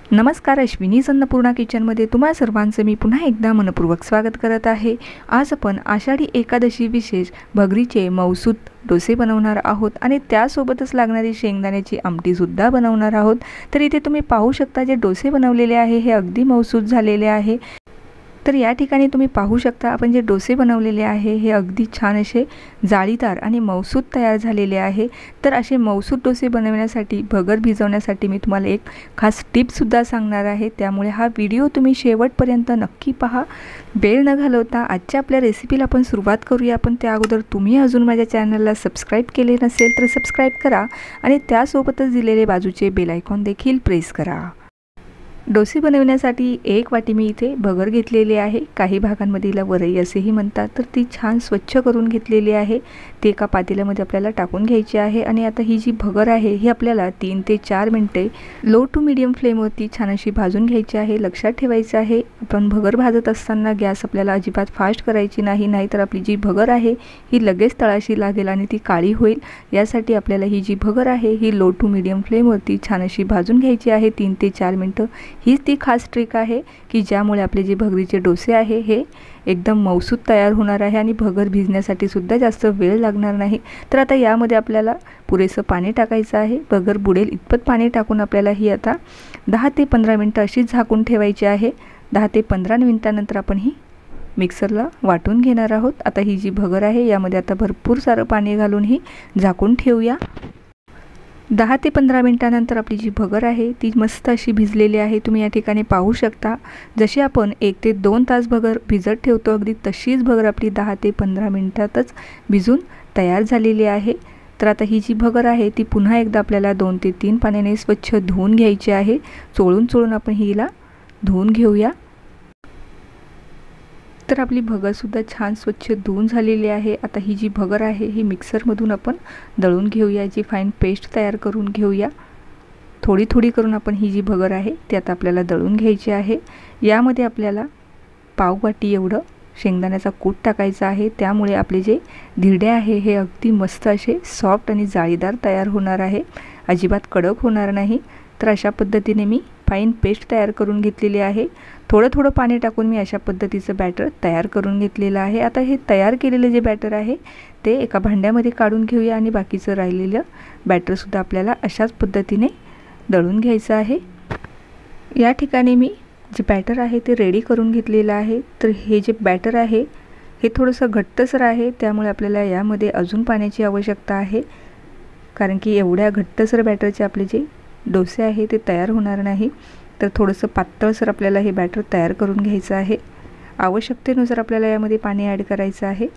नमस्कार, अश्विनी अन्नपूर्णा किचनमध्ये तुम्हा सर्वांचं मी पुन्हा एकदा मनपूर्वक स्वागत करत आहे। आज आपण आषाढी एकादशी विशेष भगरीचे मऊसूत डोसे बनवणार आहोत आणि त्यासोबतच लागणारी शेंगदाण्याची आमटी सुद्धा बनवणार आहोत। तर इथे तुम्ही पाहू शकता जे डोसे बनवलेले आहे हे अगदी मऊसूत झालेले आहे। तर या ठिकाणी तुम्ही पाहू शकता आपण जे डोसे बनवलेले आहे हे अगदी छान असे जाळीदार आणि मऊसूत तयार झालेले आहे। तर असे मऊसूत डोसे बनवण्यासाठी भगर भिजवण्यासाठी मी तुम्हाला एक खास टिप सुद्धा सांगणार आहे, त्यामुळे हा व्हिडिओ तुम्ही शेवटपर्यंत नक्की पहा। वेळ न घालवता आजच्या आपल्या रेसिपीला आपण सुरुवात करूया। पण त्या अगोदर तुम्ही अजून माझ्या चॅनलला सबस्क्राइब केले नसेल तर सबस्क्राइब करा आणि त्यासोबतच दिलेले बाजूचे बेल आयकॉन देखील प्रेस करा। डोसे बनवण्यासाठी एक वाटी मी इथे भगर घेतलेली आहे, काही भागांमध्ये हिला वरई असेही म्हणतात। तर ती छान स्वच्छ करून घेतलेली आहे, ती एका पातेल्यामध्ये आपल्याला टाकून घ्यायची आहे। आणि आता ही जी भगर आहे ही आपल्याला 3 ते 4 मिनिटे लो टू मीडियम फ्लेमवरती छान अशी भाजून घ्यायची आहे। लक्षात ठेवायचं आहे आपण भगर भाजत असताना गॅस आपल्याला अजिबात फास्ट करायची नाही, नाहीतर आपली जी भगर आहे ही लगेच तळाशी लागेल आणि ती काळी होईल। यासाठी आपल्याला ही जी भगर आहे ही लो टू मीडियम फ्लेमवरती छान अशी भाजून घ्यायची आहे 3 ते 4 मिनिटं। हीच ती खास ट्रिक आहे की ज्यामुळे आपले जे भगरीचे डोसे आहे हे एकदम मऊसूत तयार होणार आहे आणि भगर भिजण्यासाठी सुद्धा जास्त वेळ लागणार नाही। तर आता यामध्ये आपल्याला पुरेसं पाणी टाकायचं आहे, भगर बुडेल इतपत पाणी टाकून आपल्याला ही आता 10 ते 15 मिनिटं अशीच झाकून ठेवायची आहे। 10 ते 15 मिनिटानंतर आपण ही मिक्सरला वाटून घेणार आहोत। आता ही जी भगर आहे यामध्ये आता भरपूर सारं पाणी घालून ही झाकून ठेवूया। 10 ते 15 मिनिटानंतर आपली जी भगर आहे ती मस्त अशी भिजलेली आहे। तुम्ही या ठिकाणी पाहू शकता जशी आपण 1 ते 2 तास भगर भिजत ठेवतो अगदी तशीच भगर आपली 10 ते 15 मिनिटातच भिजून तयार झालेली आहे। तर आता ही जी भगर आहे ती पुन्हा एकदा आपल्याला 2 ते 3 पाण्याने स्वच्छ धुवून घ्यायची आहे। चोळून आपण हिला धुवून घेऊया। तर आपली भगर सुद्धा छान स्वच्छ धुवून झालेली आहे। आता ही जी भगर आहे ही मिक्सरमधून आपण दळून घेऊया, जी फाईन पेस्ट तयार करून घेऊया। थोडी थोडी करून आपण ही जी भगर आहे ती आता आपल्याला दळून घ्यायची आहे। यामध्ये आपल्याला पाव वाटी एवढं शेंगदाण्याचा कूट टाकायचा आहे, त्यामुळे आपले जे धिरडे आहे हे अगदी मस्त असे सॉफ्ट आणि जाळीदार तयार होणार आहे, अजिबात कडक होणार नाही। तर अशा पद्धतीने मी फाईन पेस्ट तयार करून घेतलेली आहे। थोडं पाणी टाकून मी अशा पद्धतीचं बॅटर तयार करून घेतलेलं आहे। आता हे तयार केलेलं जे बॅटर आहे ते एका भांड्यामध्ये काढून घेऊया आणि बाकीचं राहिलेलं बॅटरसुद्धा आपल्याला अशाच पद्धतीने दळून घ्यायचं आहे। या ठिकाणी मी जे बॅटर आहे ते रेडी करून घेतलेलं आहे। तर हे जे बॅटर आहे हे थोडंसं घट्टसर आहे, त्यामुळे आपल्याला यामध्ये अजून पाण्याची आवश्यकता आहे, कारण की एवढ्या घट्टसर बॅटरचे आपले जे डोसे आहे ते तयार होणार नाही। तर थोडंसं पातळसर आपल्याला हे बॅटर तयार करून घ्यायचं आहे। आवश्यकतेनुसार आपल्याला यामध्ये पाणी ॲड करायचं आहे।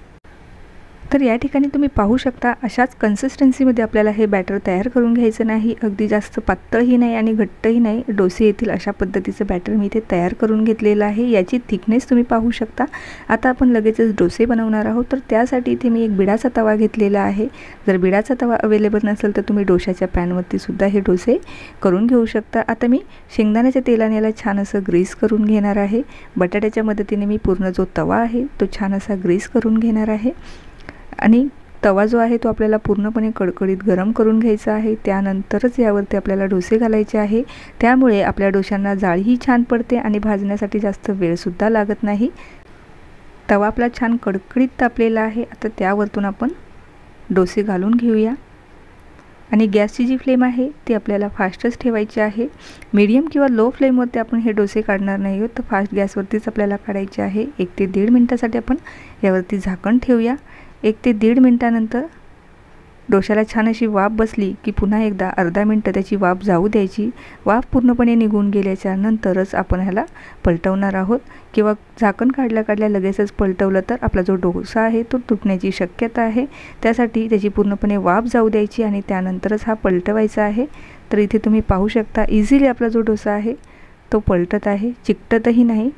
तर या ठिकाणी तुम्ही पाहू शकता अशाच कन्सिस्टन्सीमध्ये आपल्याला हे बॅटर तयार करून घ्यायचं नाही, अगदी जास्त पातळही नाही आणि घट्टही नाही, डोसे येतील अशा पद्धतीचं बॅटर मी इथे तयार करून घेतलेलं आहे। याची थिकनेस तुम्ही पाहू शकता। आता आपण लगेचच डोसे बनवणार आहोत, तर त्यासाठी इथे मी एक बिडाचा तवा घेतलेला आहे। जर बिडाचा तवा अवेलेबल नसेल तर तुम्ही डोशाच्या पॅनवरती सुद्धा हे डोसे करून घेऊ शकता। आता मी शेंगदाण्याच्या तेलाने याला छान असं ग्रीस करून घेणार आहे। बटाट्याच्या मदतीने मी पूर्ण जो तवा आहे तो छान असा ग्रीस करून घेणार आहे आणि तवा जो आहे तो आपल्याला पूर्णपणे कडकडीत गरम करून घ्यायचा आहे। त्यानंतरच यावरती आपल्याला डोसे घालायचे आहे, त्यामुळे आपल्या डोशांना जाळीही छान पडते आणि भाजण्यासाठी जास्त वेळसुद्धा लागत नाही। तवा आपला छान कडकडीत तापलेला आहे। आता त्यावरतून आपण डोसे घालून घेऊया आणि गॅसची जी फ्लेम आहे ती आपल्याला फास्टच ठेवायची आहे। मीडियम किंवा लो फ्लेमवरती आपण हे डोसे काढणार नाही आहोत, तर फास्ट गॅसवरतीच आपल्याला काढायचे आहे। 1 ते 1.5 मिनिटासाठी आपण यावरती झाकण ठेवूया। 1 ते 1.5 मिनिटानंतर डोशाला छान अशी वाफ बसली की पुन्हा एकदा अर्धा मिनिट त्याची वाफ जाऊ द्यायची। वाफ पूर्णपणे निघून गेल्याच्या नंतरच आपण ह्याला पलटवणार आहोत, किंवा झाकण काढल्या लगेचच पलटवलं तर आपला जो डोसा आहे तो तुटण्याची शक्यता आहे। त्यासाठी त्याची पूर्णपणे वाफ जाऊ द्यायची आणि त्यानंतरच हा पलटवायचा आहे। तर इथे तुम्ही पाहू शकता इझिली आपला जो डोसा आहे तो पलटत आहे, चिकटतही नाही।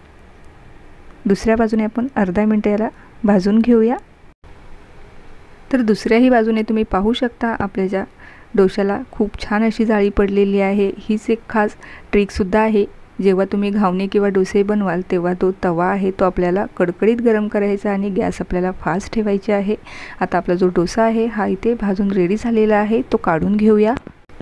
दुसऱ्या बाजूने आपण अर्धा मिनिट याला भाजून घेऊया। तर दुसऱ्याही बाजूने तुम्ही पाहू शकता आपल्या ज्या डोशाला खूप छान अशी जाळी पडलेली आहे। हीच एक खास ट्रिकसुद्धा आहे, जेव्हा तुम्ही घावणे किंवा डोसे बनवाल तेव्हा तो तवा आहे तो आपल्याला कडकडीत गरम करायचा आणि गॅस आपल्याला फास्ट ठेवायचे आहे। आता आपला जो डोसा आहे हा इथे भाजून रेडी झालेला आहे, तो काढून घेऊया।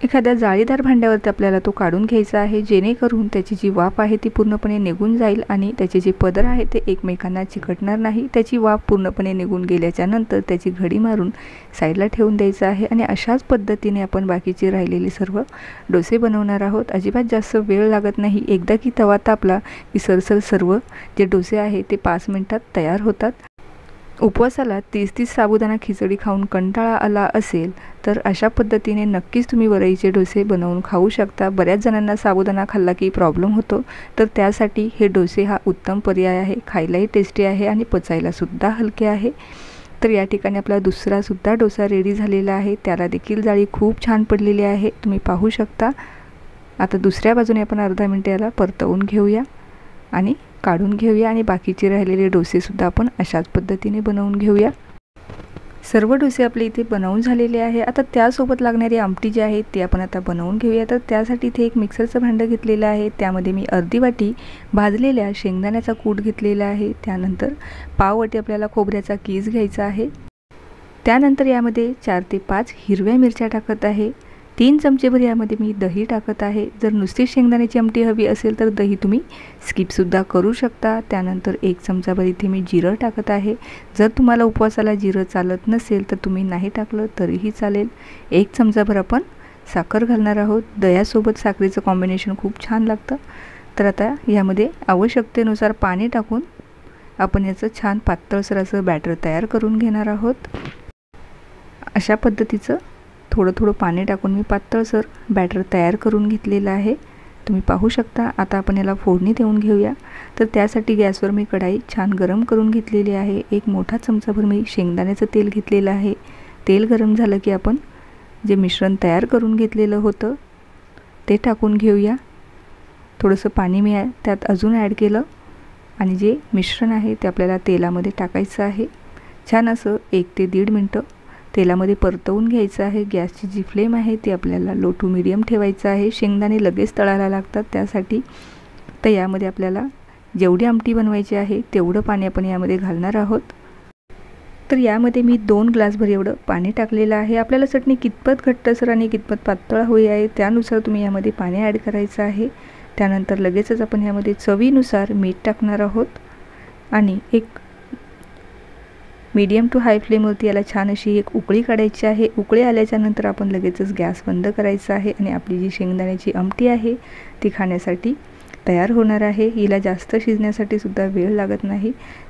एखाद्या जाळीदार भांड्यावरती आपल्याला तो काढून घ्यायचा आहे, जेणेकरून त्याची जी वाफ आहे ती पूर्णपणे निघून जाईल आणि त्याचे जे पदर आहे ते एकमेकांना चिकटणार नाही। त्याची वाफ पूर्णपणे निघून गेल्याच्या नंतर त्याची घडी मारून साईडला ठेवून द्यायचं आहे आणि अशाच पद्धतीने आपण बाकीचे राहिलेले सर्व डोसे बनवणार आहोत। अजिबात जास्त वेळ लागत नाही। एकदा की तवा तापला की सरसर सर्व जे डोसे आहे ते 5 मिनिटात तयार होतात। उपवासाला 30-30 साबुदाणा खिचडी खाऊन कंटाळा आला असेल तर अशा पद्धतीने नक्कीच तुम्ही वरईचे डोसे बनवून खाऊ शकता। बऱ्याच जणांना साबुदाणा खाल्ला की प्रॉब्लेम होतो, तर त्यासाठी हे डोसे हा उत्तम पर्याय आहे। खायलाही टेस्टी आहे आणि पचायला सुद्धा हलके आहे। तर या ठिकाणी आपला दुसरा सुद्धा डोसा रेडी झालेला आहे। त्याला देखील जाळी खूप छान पडलेली आहे, तुम्ही पाहू शकता। आता दुसऱ्या बाजूने आपण अर्धा मिनिट याला परतवून घेऊया आणि काढून घेऊया आणि बाकीचे राहिलेले डोसे सुद्धा आपण अशाच पद्धतीने बनवून घेऊया। सर्व डोसे आपले इथे बनवून झालेले आहे। आता त्यासोबत लागणारी आमटी जी आहे ती आपण आता बनवून घेऊया। तर त्यासाठी इथे एक मिक्सरचं भांडं घेतलेलं आहे, त्यामध्ये मी अर्धी वाटी भाजलेल्या शेंगदाण्याचा कूट घेतलेला आहे। त्यानंतर पाव वाटी आपल्याला खोबऱ्याचा कीस घ्यायचा आहे। त्यानंतर यामध्ये 4 ते 5 हिरव्या मिरच्या टाकत आहे। 3 चमचेभर यामध्ये मी दही टाकत आहे। जर नुसती शेंगदाण्याची आमटी हवी असेल तर दही तुम्ही स्किपसुद्धा करू शकता। त्यानंतर 1 चमचाभर इथे मी जिरं टाकत आहे। जर तुम्हाला उपवासाला जिरं चालत नसेल तर तुम्ही नाही टाकलं तरीही चालेल। 1 चमचाभर आपण साखर घालणार आहोत। दह्यासोबत साखरेचं कॉम्बिनेशन खूप छान लागतं। तर आता यामध्ये आवश्यकतेनुसार पाणी टाकून आपण याचं छान पातळसर असं बॅटर तयार करून घेणार आहोत। अशा पद्धतीचं थोडं पाणी टाकून मी पातळसर बॅटर तयार करून घेतलेलं आहे, तुम्ही पाहू शकता। आता आपण याला फोडणी देऊन घेऊया। तर त्यासाठी गॅसवर मी कढाई छान गरम करून घेतलेली आहे। 1 मोठा चमचाभर मी शेंगदाण्याचं तेल घेतलेलं आहे। तेल गरम झालं की आपण जे मिश्रण तयार करून घेतलेलं होतं ते टाकून घेऊया। थोडंसं पाणी मी त्यात अजून ॲड केलं आणि जे मिश्रण आहे ते आपल्याला तेलामध्ये टाकायचं आहे। छान असं 1 ते 1.5 मिनिटं तेलामध्ये परतवून घ्यायचं आहे। गॅसची जी फ्लेम आहे ती आपल्याला लो टू मीडियम ठेवायचं आहे। शेंगदाणे लगेच तळायला लागतात त्यासाठी। तर यामध्ये आपल्याला जेवढी आमटी बनवायची आहे तेवढं पाणी आपण यामध्ये घालणार आहोत। तर यामध्ये मी 2 ग्लासभर एवढं पाणी टाकलेलं आहे। आपल्याला चटणी कितपत घट्टसर आणि कितपत पातळ हवी आहे त्यानुसार तुम्ही यामध्ये पाणी ॲड करायचं आहे। त्यानंतर लगेचच आपण यामध्ये चवीनुसार मीठ टाकणार आहोत आणि एक मीडियम टू हाय फ्लेमवरती याला छान अशी एक उकळी काढायची आहे। उकळी आल्याच्या नंतर आपण लगेचच गॅस बंद करायचा आहे आणि आपली जी शेंगदाण्याची आमटी आहे ती खाण्यासाठी तयार होणार आहे। हिला जास्त शिजण्यासाठी सुद्धा वेळ लागत नाही।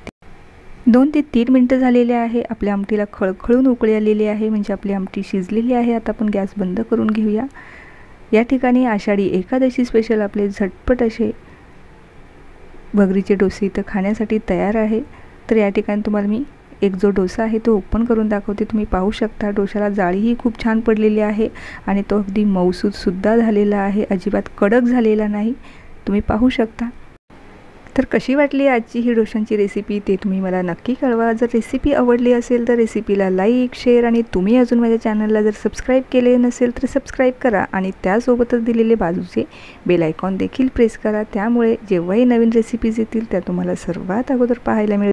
2 ते 3 मिनिटं झालेले आहे। आपल्या आमटीला खळखळून उकळी आलेली आहे, म्हणजे आपली आमटी शिजलेली आहे। आता आपण गॅस बंद करून घेऊया। या ठिकाणी आषाढी एकादशी स्पेशल आपले झटपट असे भगरीचे डोसे इथं खाण्यासाठी तयार आहे। तर या ठिकाणी तुम्हाला मी एक जो डोसा आहे तो ओपन करून दाखवते, तुम्ही पाहू शकता। डोशाला जाळीही खूप छान पडलेली आहे आणि तो अगदी मऊसूद सुद्धा झालेला आहे, अजिबात कडक झालेला नाही, तुम्ही पाहू शकता। तर कशी वाटली आजची ही डोशांची रेसिपी ते तुम्ही मला नक्की कळवा। जर रेसिपी आवडली असेल तर रेसिपीला लाईक, शेअर आणि तुम्ही अजून माझ्या चॅनलला जर सबस्क्राईब केले नसेल तर सबस्क्राईब करा आणि त्यासोबतच दिलेले बाजूचे बेल आयकॉन देखील प्रेस करा। त्यामुळे जेव्हाही नवीन रेसिपीज येतील त्या तुम्हाला सर्वात अगोदर पाहायला मिळेल।